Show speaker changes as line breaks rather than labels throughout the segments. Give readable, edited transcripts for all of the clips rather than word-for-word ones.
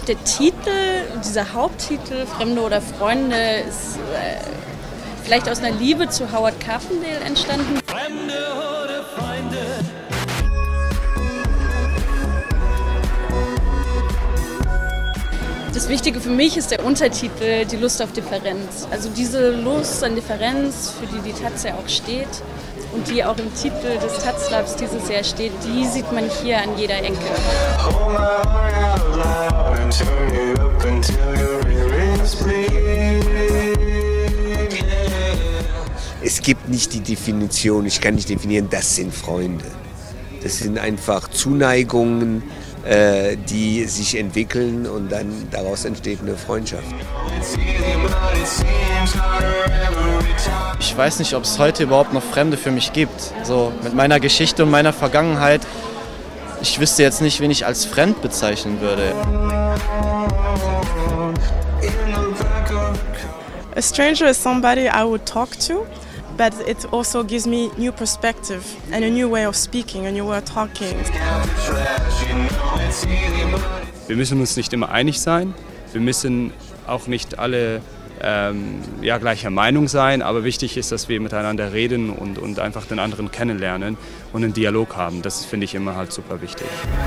der Titel, dieser Haupttitel, Fremde oder Freunde, ist vielleicht aus einer Liebe zu Howard Carpendale entstanden.
Fremde oder Freunde.
Das Wichtige für mich ist der Untertitel, die Lust auf Differenz. Also diese Lust an Differenz, für die die Taz ja auch steht und die auch im Titel des Taz Labs dieses Jahr steht, die sieht man hier an jeder Ecke.
Es gibt nicht die Definition, ich kann nicht definieren, das sind Freunde. Das sind einfach Zuneigungen, die sich entwickeln und dann daraus entsteht eine Freundschaft.
Ich weiß nicht, ob es heute überhaupt noch Fremde für mich gibt. So mit meiner Geschichte und meiner Vergangenheit, ich wüsste jetzt nicht, wen ich als fremd bezeichnen würde.
A stranger is somebody I would talk to, but it also gives me new perspective and a new way of speaking, a new way of talking.
Wir müssen uns nicht immer einig sein, wir müssen auch nicht alle gleicher Meinung sein, aber wichtig ist, dass wir miteinander reden und einfach den anderen kennenlernen und einen Dialog haben. Das finde ich immer halt super wichtig.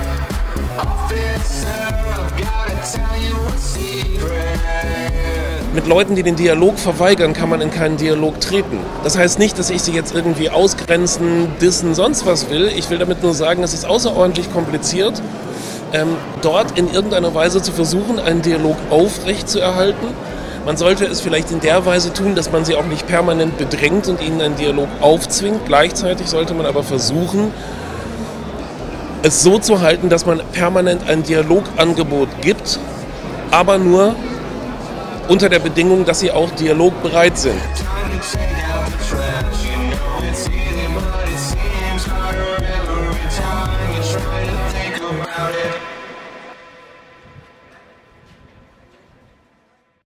Mit Leuten, die den Dialog verweigern, kann man in keinen Dialog treten. Das heißt nicht, dass ich sie jetzt irgendwie ausgrenzen, dissen, sonst was will. Ich will damit nur sagen, es ist außerordentlich kompliziert, dort in irgendeiner Weise zu versuchen, einen Dialog aufrechtzuerhalten. Man sollte es vielleicht in der Weise tun, dass man sie auch nicht permanent bedrängt und ihnen einen Dialog aufzwingt. Gleichzeitig sollte man aber versuchen, es so zu halten, dass man permanent ein Dialogangebot gibt, aber nur unter der Bedingung, dass sie auch dialogbereit sind.